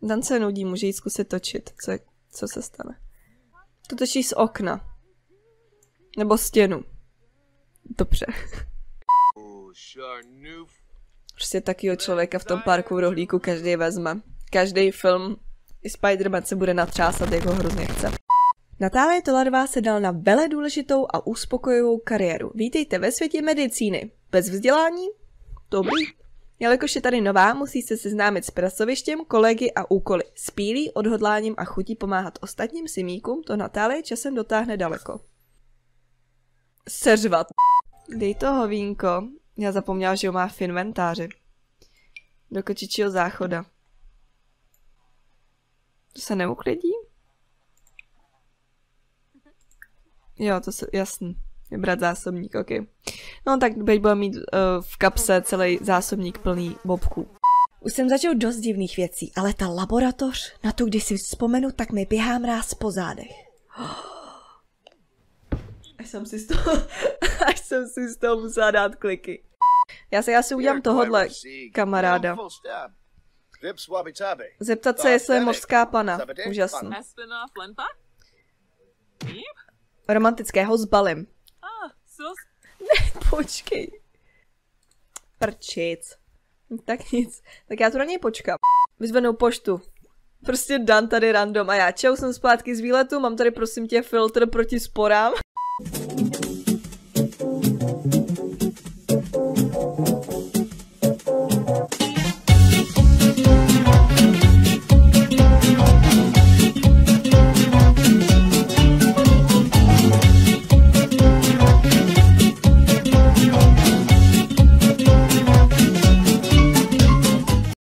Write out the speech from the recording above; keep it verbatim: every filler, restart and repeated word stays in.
Dan se nudí, může jít zkusit točit. Co, je, co se stane? To točí z okna. Nebo stěnu. Dobře. Prostě takýho člověka v tom parku rohlíku každý vezme. Každý film i Spider-Man se bude natřásat, jak ho hrozně chce. Natálie Toladová se dal na vele důležitou a uspokojivou kariéru. Vítejte ve světě medicíny. Bez vzdělání? Dobrý. Jelikož je tady nová, musí se seznámit s pracovištěm, kolegy a úkoly. S pílí, odhodláním a chutí pomáhat ostatním simíkům to Natálie časem dotáhne daleko. Seřvat. Dej to hovínko. Já zapomněla, že ho má v inventáři. Do kočičího záchoda. To se neuklidí? Jo, to se, jasný. Vybrat zásobník, ok. No tak teď bude mít uh, v kapse celý zásobník plný bobků. Už jsem začal dost divných věcí, ale ta laboratoř, na tu když si vzpomenu, tak mi běhá mráz po zádech. Až jsem si z toho, až jsem si z toho musela dát kliky. Já se asi udělám tohodle, kamaráda. Zeptat se, jestli je mořská pana. Úžasný. Romantického zbalím. Ne, počkej. Prčic. Tak nic. Tak já tu na něj počkám. Vyzvenou poštu. Prostě Dan tady random a já čau, jsem zpátky z výletu, mám tady prosím tě filtr proti sporám.